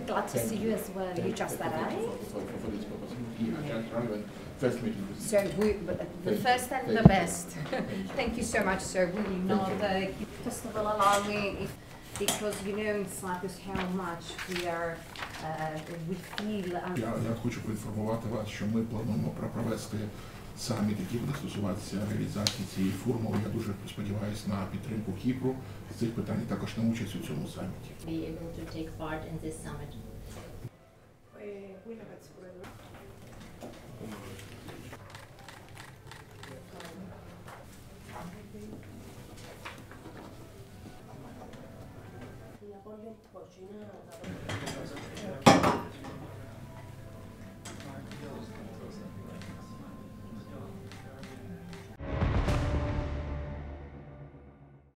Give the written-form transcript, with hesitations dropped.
We're glad to see you as well. You just arrived. So the first and the best. Thank you so much, sir. We will not first of all allow me, because you know in Cyprus how much we feel. Я хочу поінформувати вас, що ми плануємо провести саміт, який буде стосуватися реалізації цієї формули. Я дуже сподіваюся на підтримку Кіпру з цих питань, також на участь у цьому саміті. Be able to take part in this summit.